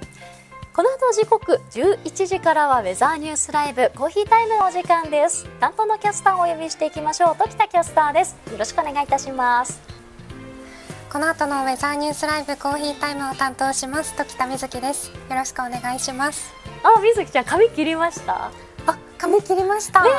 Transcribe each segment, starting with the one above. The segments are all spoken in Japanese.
この後時刻11時からはウェザーニュースライブコーヒータイムのお時間です。担当のキャスターをお呼びしていきましょう。時田キャスターです。よろしくお願いいたします。 この後のウェザーニュースライブコーヒータイムを担当します時田瑞希です。よろしくお願いします。 瑞希ちゃん髪切りました？ 髪切りました。 はい、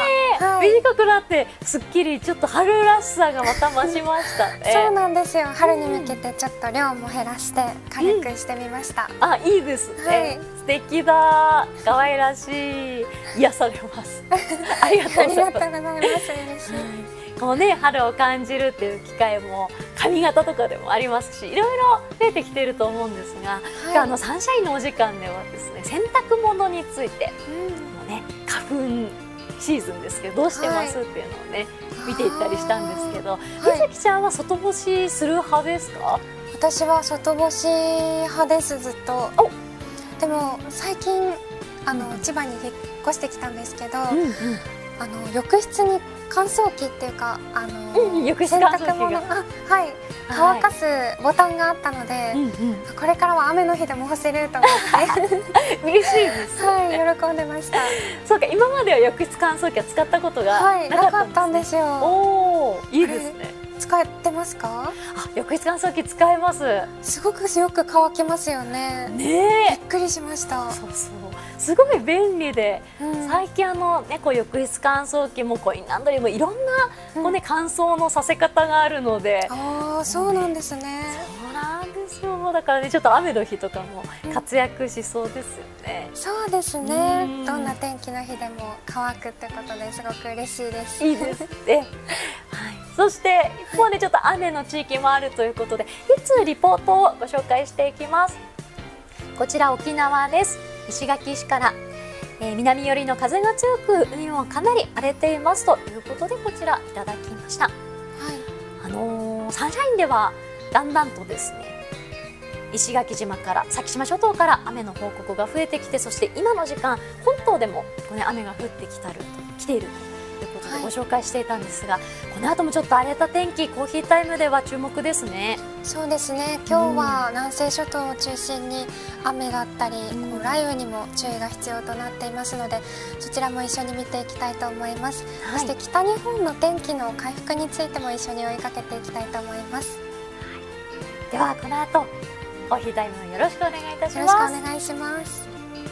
短くなってすっきり、ちょっと春らしさがまた増しましたね。 そうなんですよ。春に向けてちょっと量も減らして軽くしてみました。 いいですね。素敵だ。可愛らしい。癒されます。ありがとうございます。 嬉しい。 こうね、春を感じるっていう機会も髪型とかでもありますし、いろいろ増えてきていると思うんですが、サンシャインのお時間ではですね、洗濯物について、花粉シーズンですけどどうしてますっていうのをね見ていったりしたんですけど、瑞希ちゃんは外干しする派ですか？ 私は外干し派です、ずっと。でも最近千葉に引っ越してきたんですけど、浴室に乾燥機っていうか浴室洗濯物乾かすボタンがあったので、これからは雨の日でも干せると思って嬉しいです。 喜んでました。 そうか、今までは浴室乾燥機は使ったことがなかったんですよ。 おー、いいですね。 使ってますか？ 浴室乾燥機使えます。 すごくよく乾きますよね。びっくりしました。 そうそう、すごい便利で、最近こう浴室乾燥機もコインランドリーもいろんな乾燥のさせ方があるので。 そうなんですね。 そうなんですよ。だからね、ちょっと雨の日とかも活躍しそうですよね。 そうですね。どんな天気の日でも乾くってことですごく嬉しいです。 いいですね。そして一方でちょっと雨の地域もあるということで、いつリポートをご紹介していきます。こちら沖縄です。石垣市から、南寄りの風が強く海もかなり荒れていますということで、こちらいただきました。サンシャインではだんだんとですね、石垣島から先島諸島から雨の報告が増えてきて、そして今の時間本島でも雨が降ってきているということでご紹介していたんですが、この後もちょっと荒れた天気、コーヒータイムでは注目ですね。 そうですね。今日は南西諸島を中心に雨だったり、雷雨にも注意が必要となっていますので、そちらも一緒に見ていきたいと思います。そして北日本の天気の回復についても一緒に追いかけていきたいと思います。 ではこの後コーヒータイムよろしくお願いいたします。 よろしくお願いします。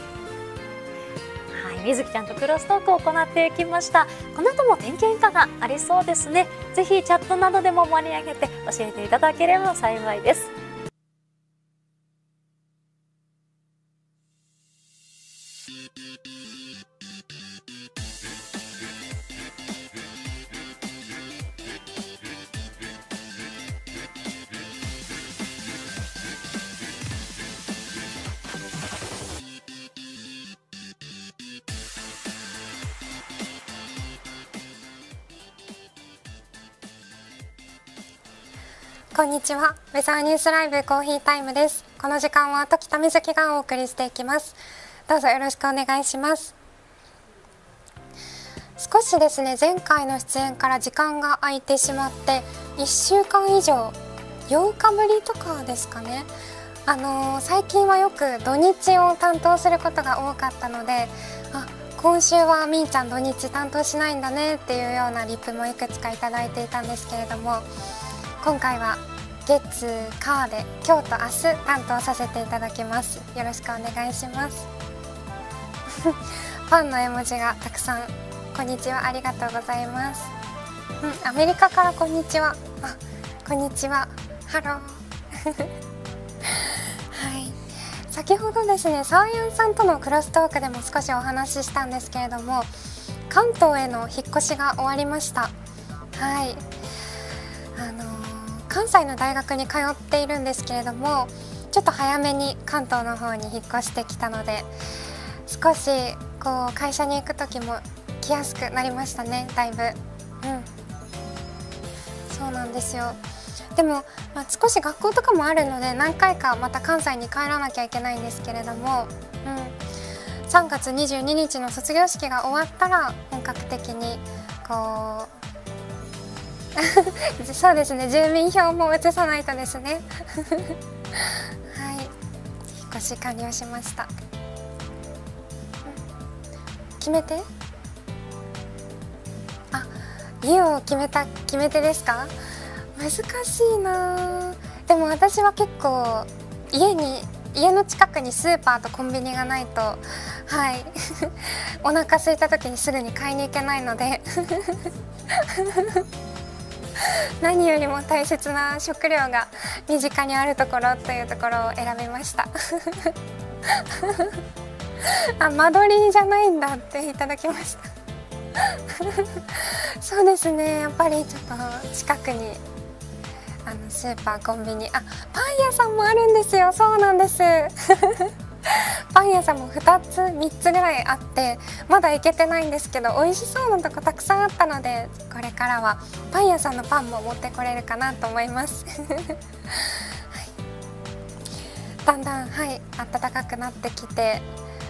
瑞希ちゃんとクロストークを行っていきました。この後も天気変化がありそうですね。ぜひチャットなどでも盛り上げて教えていただければ幸いです。 こんにちは。ウェザーニュースライブコーヒータイムです。この時間は時田瑞希がお送りしていきます。どうぞよろしくお願いします。少しですね、前回の出演から時間が空いてしまって1週間以上、8日ぶりとかですかね。最近はよく土日を担当することが多かったので、今週はみーちゃん土日担当しないんだねっていうようなリプもいくつかいただいていたんですけれども、今回は月火で今日と明日担当させていただきます。よろしくお願いします。ファンの絵文字がたくさん。こんにちは、ありがとうございます。アメリカからこんにちは。こんにちは、ハロー。はい、先ほどですね、サーヤンさんとのクロストークでも少しお話ししたんですけれども、関東への引っ越しが終わりました。はい、関西の大学に通っているんですけれども、ちょっと早めに関東の方に引っ越してきたので、少しこう会社に行く時も来やすくなりましたね、だいぶ。そうなんですよ。でも、少し学校とかもあるので何回かまた関西に帰らなきゃいけないんですけれども、3月22日の卒業式が終わったら本格的にこうそうですね、住民票も移さないとですね。はい、引っ越し完了しました。決め手、あ、家を決め手ですか？難しいな。でも私は結構家の近くにスーパーとコンビニがないと、はいお腹空いた時にすぐに買いに行けないので何よりも大切な食料が身近にあるところというところを選びましたあ、間取りじゃないんだっていただきましたそうですね、やっぱりちょっと近くにスーパー、コンビニ、パン屋さんもあるんですよ。そうなんですパン屋さんも2つ3つぐらいあって、まだ行けてないんですけど、美味しそうなとこたくさんあったので、これからはパン屋さんのパンも持ってこれるかなと思いますはい、だんだん、はい、暖かくなってきて、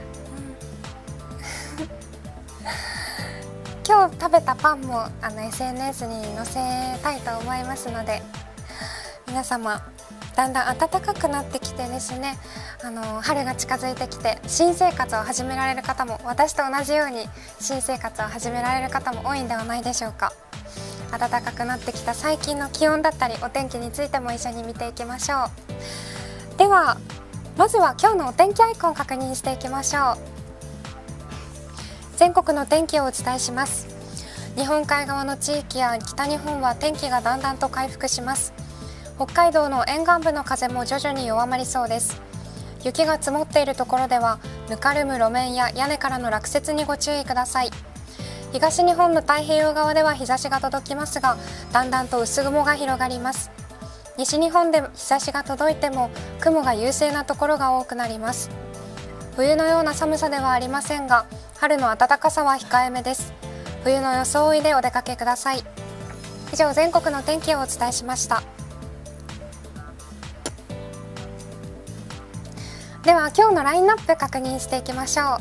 今日食べたパンもSNS に載せたいと思いますので、皆様だんだん暖かくなってきてですね、春が近づいてきて新生活を始められる方も、私と同じように新生活を始められる方も多いんではないでしょうか。暖かくなってきた最近の気温だったりお天気についても一緒に見ていきましょう。ではまずは今日のお天気アイコンを確認していきましょう。全国の天気をお伝えします。日本海側の地域や北日本は天気がだんだんと回復します。北海道の沿岸部の風も徐々に弱まりそうです。雪が積もっているところではぬかるむ路面や屋根からの落雪にご注意ください。東日本の太平洋側では日差しが届きますが、だんだんと薄雲が広がります。西日本で日差しが届いても雲が優勢なところが多くなります。冬のような寒さではありませんが、春の暖かさは控えめです。冬の装いでお出かけください。以上、全国の天気をお伝えしました。では今日のラインナップ確認していきましょう。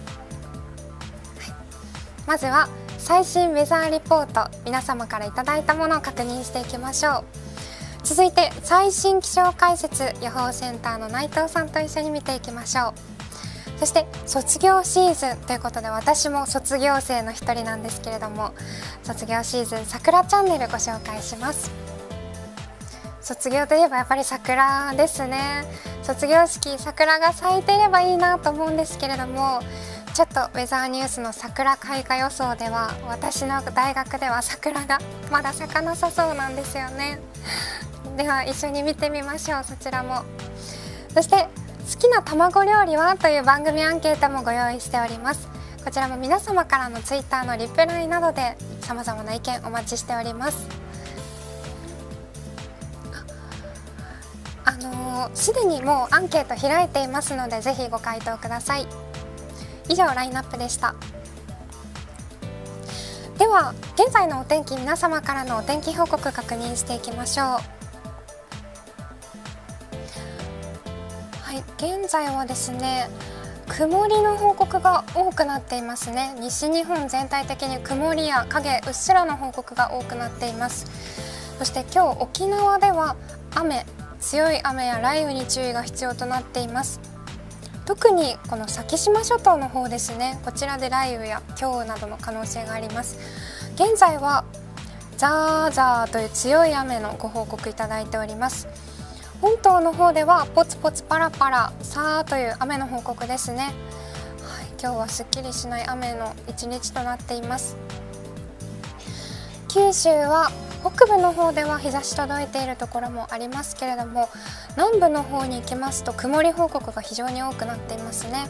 まずは最新ウェザーリポート、皆様からいただいたものを確認していきましょう。続いて最新気象解説、予報センターの内藤さんと一緒に見ていきましょう。そして卒業シーズンということで、私も卒業生の一人なんですけれども、卒業シーズン桜チャンネルご紹介します。卒業といえばやっぱり桜ですね。卒業式、桜が咲いていればいいなと思うんですけれども、ちょっとウェザーニュースの桜開花予想では、私の大学では桜がまだ咲かなさそうなんですよね。では一緒に見てみましょう、そちらも。そして好きな卵料理はという番組アンケートもご用意しております。こちらも皆様からのツイッターのリプライなどで様々な意見お待ちしております。すでにもうアンケート開いていますので、ぜひご回答ください。以上、ラインナップでした。では現在のお天気、皆様からのお天気報告確認していきましょう。はい、現在はですね、曇りの報告が多くなっていますね。西日本全体的に曇りや影、うっすらの報告が多くなっています。そして今日沖縄では強い雨や雷雨に注意が必要となっています。特にこの先島諸島の方ですね、こちらで雷雨や強雨などの可能性があります。現在はザーザーという強い雨のご報告いただいております。本島の方ではポツポツパラパラさーという雨の報告ですね。はい、今日はすっきりしない雨の一日となっています。九州は北部の方では日差し届いているところもありますけれども、南部の方に行きますと曇り報告が非常に多くなっていますね。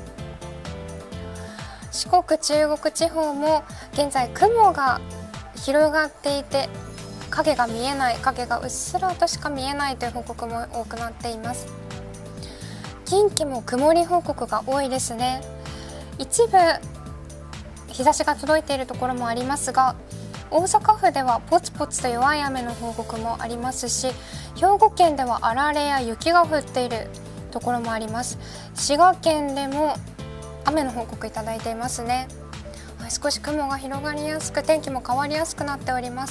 四国、中国地方も現在雲が広がっていて、影が見えない、影がうっすらとしか見えないという報告も多くなっています。近畿も曇り報告が多いですね。一部日差しが届いているところもありますが、大阪府ではポツポツと弱い雨の報告もありますし、兵庫県ではあられや雪が降っているところもあります。滋賀県でも雨の報告いただいていますね。少し雲が広がりやすく、天気も変わりやすくなっております。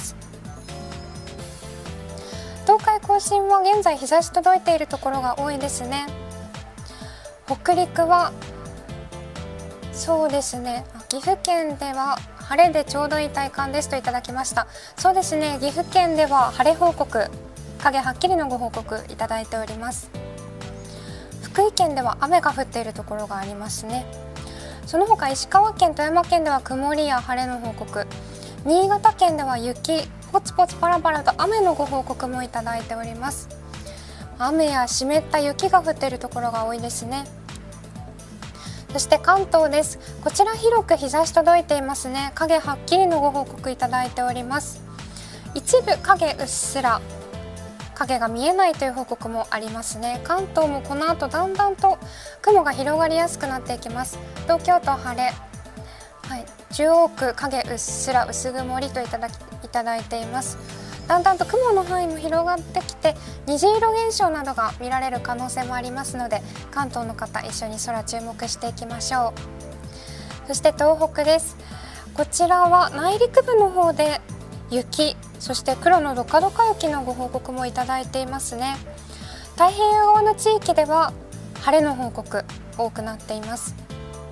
東海甲信は現在日差し届いているところが多いですね。 北陸はそうですね、岐阜県では晴れでちょうどいい体感ですといただきました。そうですね、岐阜県では晴れ報告、影はっきりのご報告いただいております。福井県では雨が降っているところがありますね。その他石川県、富山県では曇りや晴れの報告、新潟県では雪、ポツポツパラパラと雨のご報告もいただいております。雨や湿った雪が降っているところが多いですね。そして関東です。こちら広く日差し届いていますね。影はっきりのご報告いただいております。一部影うっすら、影が見えないという報告もありますね。関東もこの後だんだんと雲が広がりやすくなっていきます。東京都晴れ、中央区影うっすら薄曇りといただいています。だんだんと雲の範囲も広がってきて虹色現象などが見られる可能性もありますので、関東の方一緒に空注目していきましょう。そして東北です。こちらは内陸部の方で雪、そして黒のどかどか雪のご報告もいただいていますね。太平洋側の地域では晴れの報告多くなっています。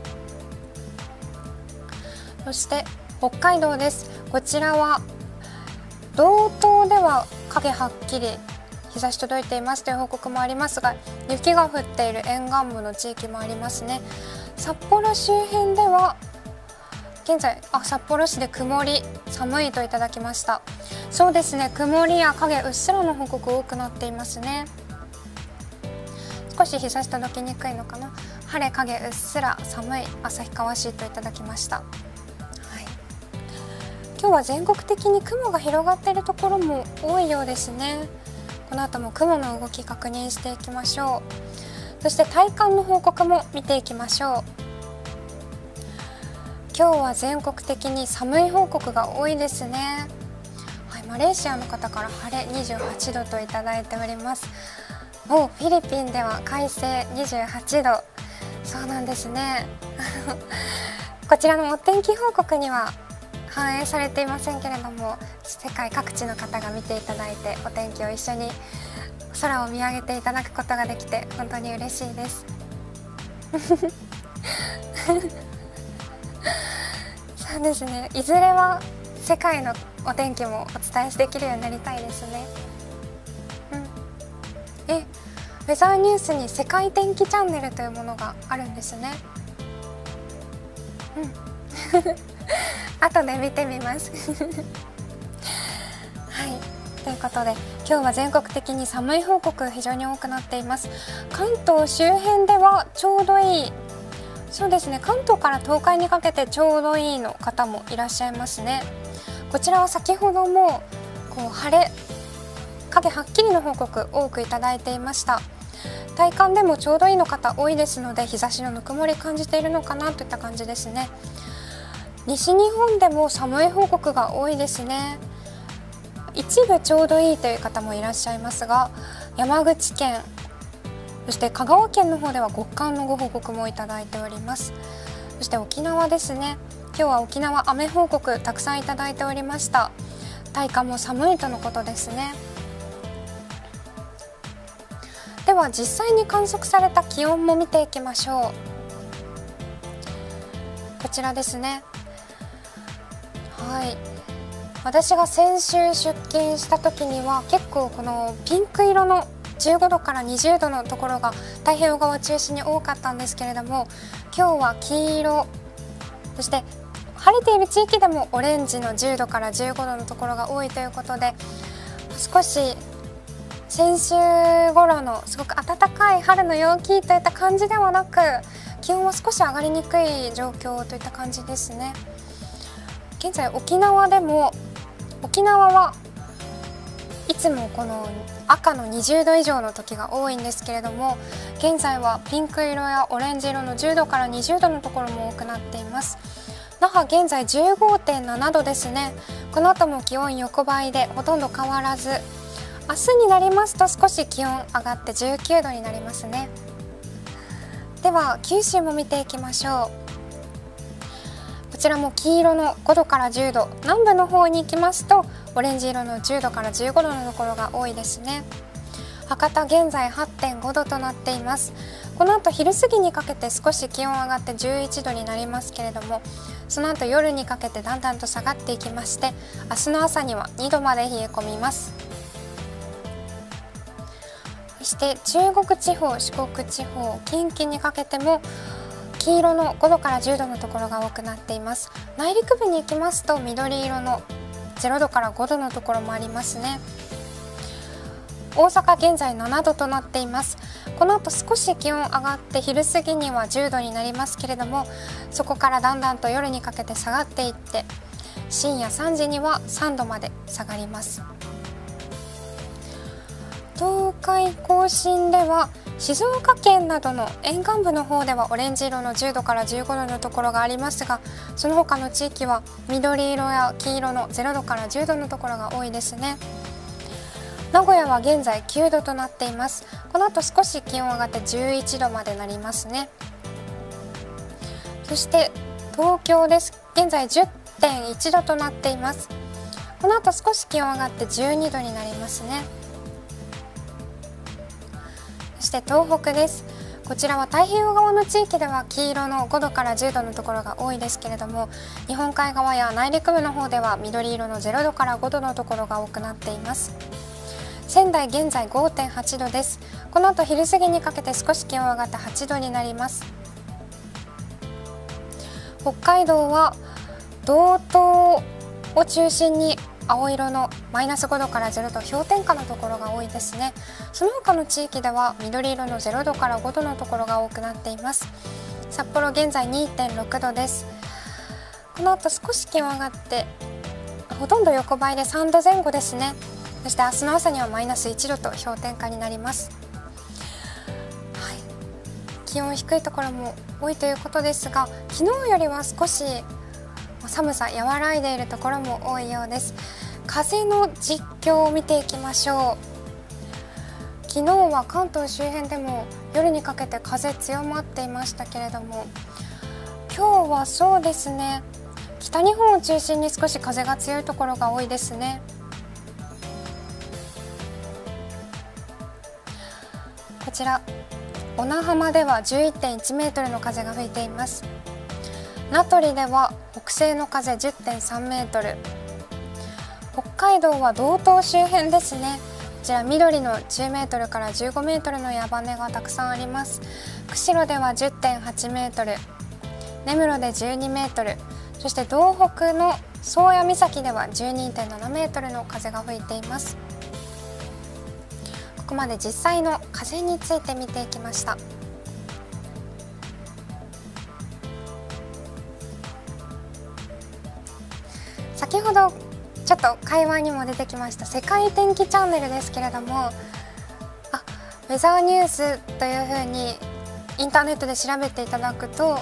そして北海道です。こちらは道東では影はっきり日差し届いていますという報告もありますが、雪が降っている沿岸部の地域もありますね。札幌周辺では現在札幌市で曇り、寒いといただきました。そうですね、曇りや影うっすらの報告多くなっていますね。少し日差し届きにくいのかな。晴れ影うっすら、寒い、旭川市といただきました。今日は全国的に雲が広がっているところも多いようですね。この後も雲の動き確認していきましょう。そして体感の報告も見ていきましょう。今日は全国的に寒い報告が多いですね。マレーシアの方から晴れ28度といただいております。フィリピンでは快晴28度。そうなんですねこちらのお天気報告には反映されていませんけれども、世界各地の方が見ていただいてお天気を一緒に空を見上げていただくことができて本当に嬉しいですそうですね、いずれは世界のお天気もお伝えできるようになりたいですね。ウェザーニュースに世界天気チャンネルというものがあるんですね。後で見てみますということで今日は全国的に寒い報告非常に多くなっています。関東周辺ではちょうどいい、そうですね、関東から東海にかけてちょうどいいの方もいらっしゃいますね。こちらは先ほども晴れ、影はっきりの報告多くいただいていました。体感でもちょうどいいの方多いですので、日差しのぬくもり感じているのかなといった感じですね。西日本でも寒い報告が多いですね。一部ちょうどいいという方もいらっしゃいますが、山口県、そして香川県の方では極寒のご報告もいただいております。そして沖縄ですね、今日は沖縄雨報告たくさんいただいておりました。体感も寒いとのことですね。では実際に観測された気温も見ていきましょう。こちらですね。私が先週出勤した時には結構このピンク色の15度から20度のところが太平洋側を中心に多かったんですけれども、今日は黄色、そして晴れている地域でもオレンジの10度から15度のところが多いということで、少し先週頃のすごく暖かい春の陽気といった感じではなく、気温は少し上がりにくい状況といった感じですね。現在沖縄でも、沖縄はいつもこの赤の20度以上の時が多いんですけれども、現在はピンク色やオレンジ色の10度から20度のところも多くなっています。那覇現在 15.7 度ですね。この後も気温横ばいでほとんど変わらず、明日になりますと少し気温上がって19度になりますね。では九州も見ていきましょう。こちらも黄色の5度から10度、南部の方に行きますとオレンジ色の10度から15度のところが多いですね。博多現在 8.5 度となっています。ここの後昼過ぎにかけて少し気温上がって11度になりますけれども、その後夜にかけてだんだんと下がっていきまして、明日の朝には2度まで冷え込みます。そして中国地方、四国地方、近畿にかけても黄色の5度から10度のところが多くなっています。内陸部に行きますと緑色の0度から5度のところもありますね。大阪現在7度となっています。この後少し気温上がって昼過ぎには10度になりますけれども、そこからだんだんと夜にかけて下がっていって深夜3時には3度まで下がります。東海甲信では静岡県などの沿岸部の方ではオレンジ色の10度から15度のところがありますが、その他の地域は緑色や黄色の0度から10度のところが多いですね。名古屋は現在9度となっています。この後少し気温上がって11度までなりますね。そして東京です。現在 10.1 度となっています。この後少し気温上がって12度になりますね。そして東北です。こちらは太平洋側の地域では黄色の5度から10度のところが多いですけれども、日本海側や内陸部の方では緑色の0度から5度のところが多くなっています。仙台現在 5.8 度です。この後昼過ぎにかけて少し気温上がって8度になります。北海道は道東を中心に青色のマイナス5度から0度、氷点下のところが多いですね。その他の地域では緑色の0度から5度のところが多くなっています。札幌現在 2.6 度です。この後少し気温上がってほとんど横ばいで3度前後ですね。そして明日の朝にはマイナス1度と氷点下になります。はい、気温低いところも多いということですが、昨日よりは少し寒さ和らいでいるところも多いようです。風の実況を見ていきましょう。昨日は関東周辺でも夜にかけて風強まっていましたけれども、今日はそうですね、北日本を中心に少し風が強いところが多いですね。こちら小名浜では 11.1 メートルの風が吹いています。名取では北西の風 10.3 メートル、北海道は道東周辺ですね。こちら緑の10メートルから15メートルの矢羽がたくさんあります。釧路では 10.8 メートル、根室で12メートル、そして道北の宗谷岬では 12.7 メートルの風が吹いています。ここまで実際の風について見ていきました。先ほどちょっと会話にも出てきました世界天気チャンネルですけれども、ウェザーニュースというふうにインターネットで調べていただくと、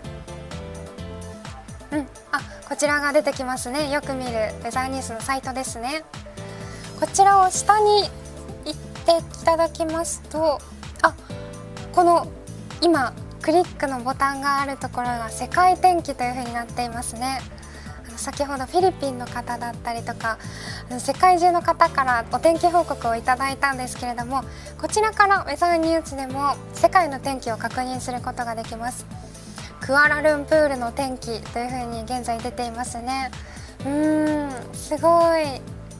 こちらが出てきますね。よく見るウェザーニュースのサイトですね。こちらを下に行っていただきますと、この今クリックのボタンがあるところが世界天気というふうになっていますね。先ほどフィリピンの方だったりとか世界中の方からお天気報告をいただいたんですけれども、こちらからウェザーニュースでも世界の天気を確認することができます。クアラルンプールの天気というふうに現在出ていますね。すごい。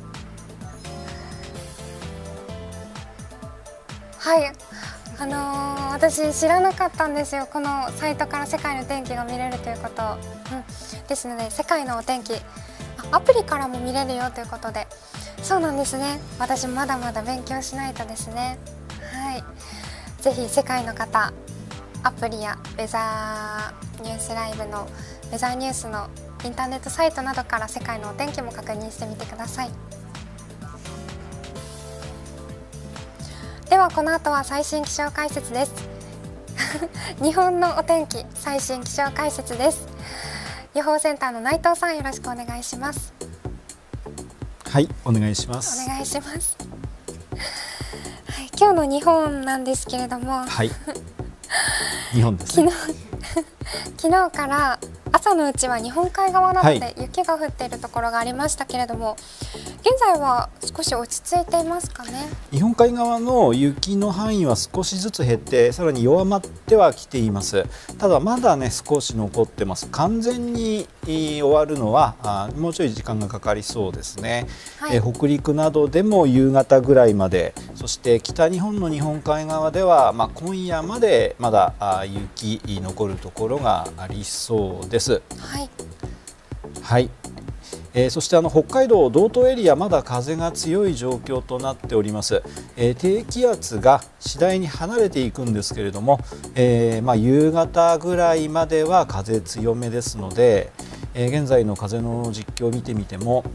はい、私知らなかったんですよ。このサイトから世界の天気が見れるということ、ですので世界のお天気アプリからも見れるよということで、そうなんですね。私まだまだ勉強しないとですね。はい、ぜひ世界の方、アプリやウェザーニュースライブのウェザーニュースのインターネットサイトなどから世界のお天気も確認してみてください。ではこの後は最新気象解説です。日本のお天気最新気象解説です。予報センターの内藤さん、よろしくお願いします。 はい、お願いします。 お願いします。はい、今日の日本なんですけれども、 はい、日本ですね。 昨日から朝のうちは日本海側などで雪が降っているところがありましたけれども、 現在は少し落ち着いていますかね。 日本海側の雪の範囲は少しずつ減ってさらに弱まってはきています。ただまだね少し残ってます。完全に終わるのはもうちょい時間がかかりそうですね。 はい、 北陸などでも夕方ぐらいまで、そして北日本の日本海側では、今夜までまだ雪残るところがありそうです。 はい、 はい。そして北海道道東エリアまだ風が強い状況となっております。低気圧が次第に離れていくんですけれども、夕方ぐらいまでは風強めですので、現在の風の実況を見てみても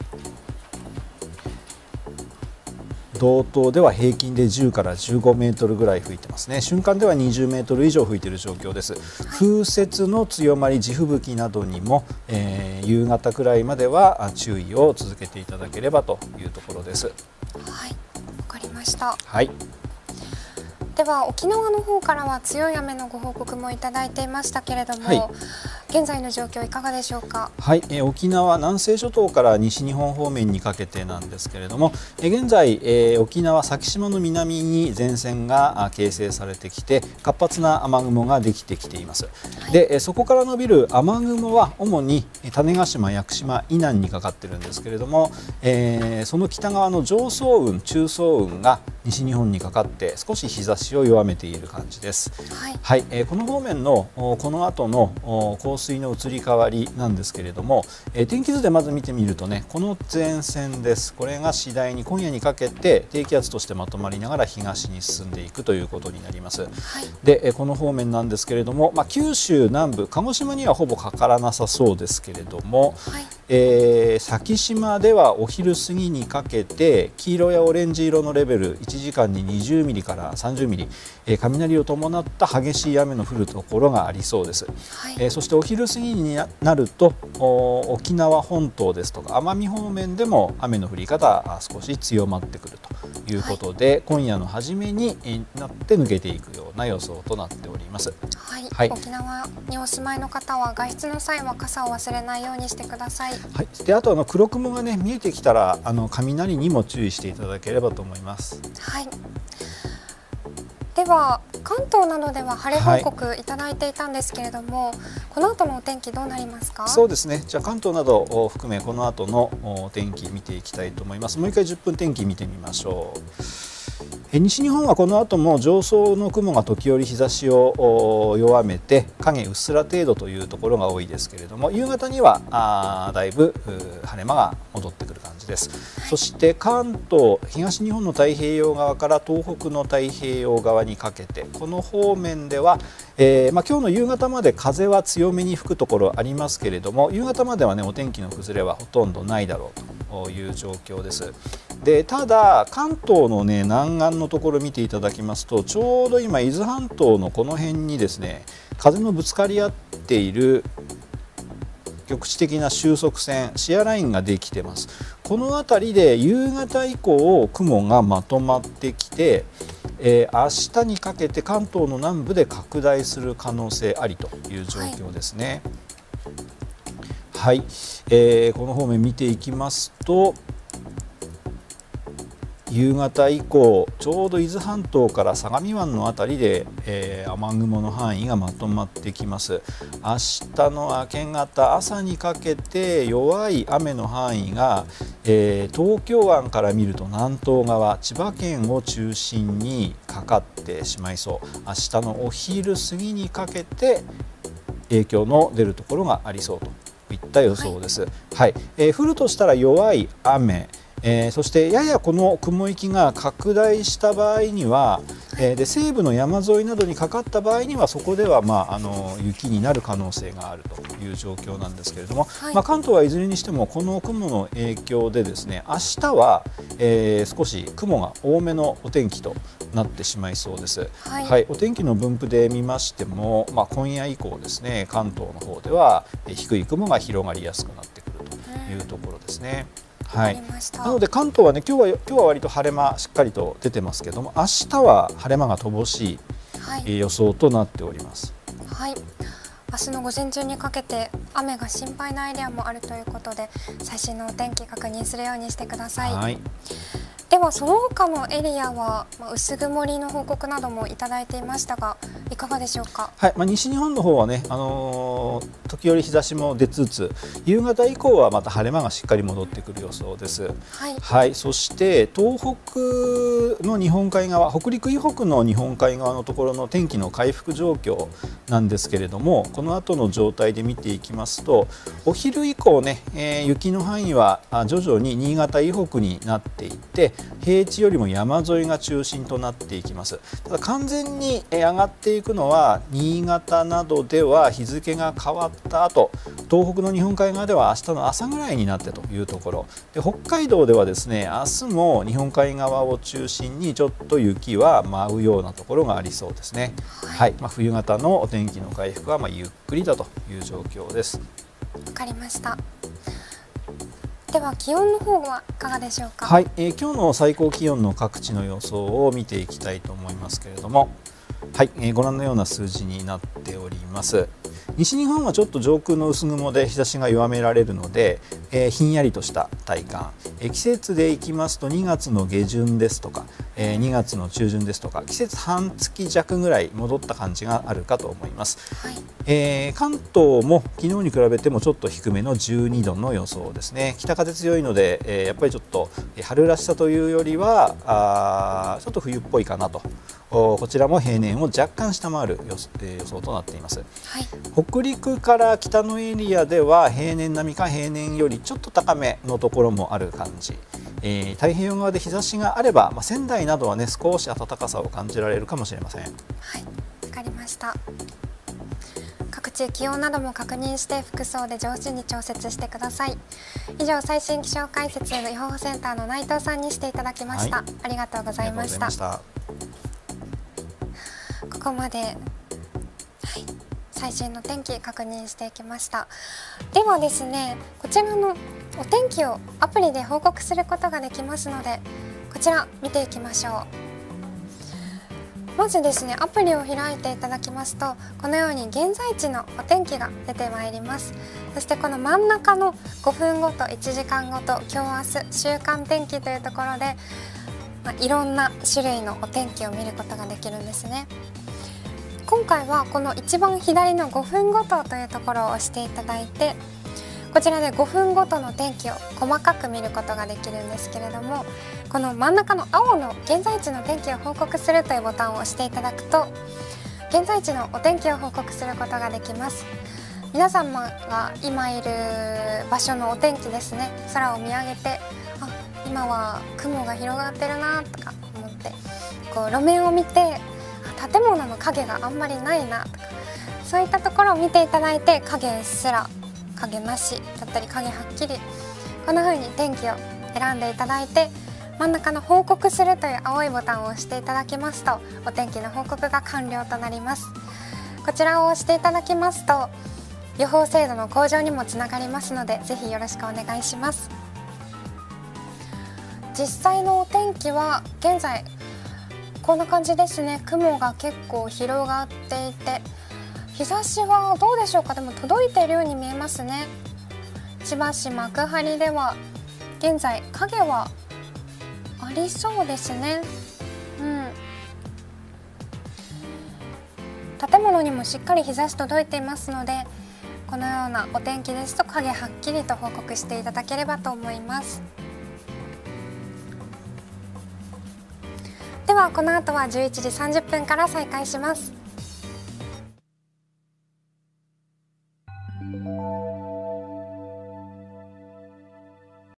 道東では平均で10から15メートルぐらい吹いてますね。瞬間では20メートル以上吹いている状況です。風雪の強まり、地吹雪などにも、夕方くらいまでは注意を続けていただければというところです。 はい、わかりました。 はい。 では沖縄の方からは強い雨のご報告もいただいていましたけれども、 はい、 現在の状況いかがでしょうか。 はい、沖縄南西諸島から西日本方面にかけてなんですけれども、現在、沖縄先島の南に前線が形成されてきて活発な雨雲ができてきています。はい、でそこから伸びる雨雲は主に種子島、屋久島以南にかかっているんですけれども、その北側の上層雲、中層雲が西日本にかかって少し日差しを弱めている感じです。はい、この方面のこの後の降水の移り変わりなんですけれども、天気図でまず見てみるとね、この前線です。これが次第に今夜にかけて低気圧としてまとまりながら東に進んでいくということになります。はい、でこの方面なんですけれども、九州南部、鹿児島にはほぼかからなさそうですけれども、はい、先島ではお昼過ぎにかけて黄色やオレンジ色のレベル、1時間に20ミリから30ミリ、雷を伴った激しい雨の降るところがありそうです。はい、そしてお昼過ぎになると沖縄本島ですとか奄美方面でも雨の降り方少し強まってくるということで、はい、今夜の初めになって抜けていくような予想となっております。 はい、はい、沖縄にお住まいの方は外出の際は傘を忘れないようにしてください。 はい、であと黒雲がね見えてきたら雷にも注意していただければと思います。 はい。では関東などでは晴れ報告いただいていたんですけれども、はい、この後のお天気どうなりますか。 そうですね。じゃあ関東などを含めこの後のお天気見ていきたいと思います。もう一回10分天気見てみましょう。西日本はこの後も上層の雲が時折日差しを弱めて影うっすら程度というところが多いですけれども、夕方にはだいぶ晴れ間が戻ってくる感じです。はい、そして関東、東日本の太平洋側から東北の太平洋側にかけてこの方面では、今日の夕方まで風は強めに吹くところありますけれども、夕方まではねお天気の崩れはほとんどないだろうという状況です。でただ関東のね南岸のところ見ていただきますと、ちょうど今伊豆半島のこの辺にですね風のぶつかり合っている局地的な収束線、シアラインができてます。この辺りで夕方以降雲がまとまってきて、明日にかけて関東の南部で拡大する可能性ありという状況ですね。はい、この方面見ていきますと、夕方以降ちょうど伊豆半島から相模湾の辺りで、雨雲の範囲がまとまってきます。明日の明け方朝にかけて弱い雨の範囲が、東京湾から見ると南東側千葉県を中心にかかってしまいそう。明日のお昼過ぎにかけて影響の出るところがありそうといった予想です。はい、降るとしたら弱い雨、そしてややこの雲域が拡大した場合には、で西部の山沿いなどにかかった場合にはそこでは、雪になる可能性があるという状況なんですけれども、はい、関東はいずれにしてもこの雲の影響でですね明日は、少し雲が多めのお天気となってしまいそうです。はいはい、お天気の分布で見ましても、今夜以降ですね関東の方では低い雲が広がりやすくなってくるというところですね。はい、なので関東はね今日は割と晴れ間しっかりと出てますけども、明日は晴れ間が乏しい、予想となっております。 はい、明日の午前中にかけて雨が心配なエリアもあるということで、最新のお天気確認するようにしてください。 はい。 ではその他のエリアは、薄曇りの報告などもいただいていましたが、いかがでしょうか。 はい、西日本の方はね、時折日差しも出つつ、夕方以降はまた晴れ間がしっかり戻ってくる予想です。 はい、 はい、そして東北の日本海側、北陸以北の日本海側のところの天気の回復状況なんですけれども、この後の状態で見ていきますと、お昼以降ね、雪の範囲は徐々に新潟以北になっていって、平地よりも山沿いが中心となっていきます。ただ完全に上がっていくのは新潟などでは日付が変わった後、東北の日本海側では明日の朝ぐらいになってというところで、北海道ではですね、明日も日本海側を中心にちょっと雪は舞うようなところがありそうですね。はい、冬型のお天気の回復はゆっくりだという状況です。 わかりました。では気温の方はいかがでしょうか。 はい、今日の最高気温の各地の予想を見ていきたいと思いますけれども、はい、ご覧のような数字になっております。西日本はちょっと上空の薄雲で日差しが弱められるので、ひんやりとした体感、季節でいきますと2月の下旬ですとか、2月の中旬ですとか、季節半月弱ぐらい戻った感じがあるかと思います。 はい、 関東も昨日に比べてもちょっと低めの12度の予想ですね。北風強いので、やっぱりちょっと春らしさというよりはちょっと冬っぽいかなと。こちらも平年を若干下回る予想となっています。 はい、 北陸から北のエリアでは平年並みか平年よりちょっと高めのところもある感じ。太平洋側で日差しがあれば、仙台などはね少し暖かさを感じられるかもしれません。 はい、わかりました。各地気温なども確認して服装で上手に調節してください。以上、最新気象解説の予報センターの内藤さんにしていただきました。はい、ありがとうございました。ここまで、はい、最新の天気確認していきました。ではですね、こちらのお天気をアプリで報告することができますので、こちら見ていきましょう。まずですね、アプリを開いていただきますと、このように現在地のお天気が出てまいります。そしてこの真ん中の5分ごと、1時間ごと、今日明日週間天気というところで、いろんな種類のお天気を見ることができるんですね。今回はこの一番左の5分ごとというところを押していただいて、こちらで5分ごとの天気を細かく見ることができるんですけれども、この真ん中の青の現在地の天気を報告するというボタンを押していただくと、現在地のお天気を報告することができます。皆様が今いる場所のお天気ですね、空を見上げて、今は雲が広がってるなとか思って、こう路面を見て建物の影があんまりないなとか、そういったところを見ていただいて、影うっすら、影なしだったり影はっきり、こんな風に天気を選んでいただいて、真ん中の報告するという青いボタンを押していただきますと、お天気の報告が完了となります。こちらを押していただきますと、予報精度の向上にもつながりますので、ぜひよろしくお願いします。実際のお天気は現在こんな感じですね。雲が結構広がっていて、日差しはどうでしょうか。でも届いているように見えますね。千葉市幕張では現在影はありそうですね。建物にもしっかり日差し届いていますので、このようなお天気ですと影はっきりと報告していただければと思います。ではこの後は11時30分から再開します。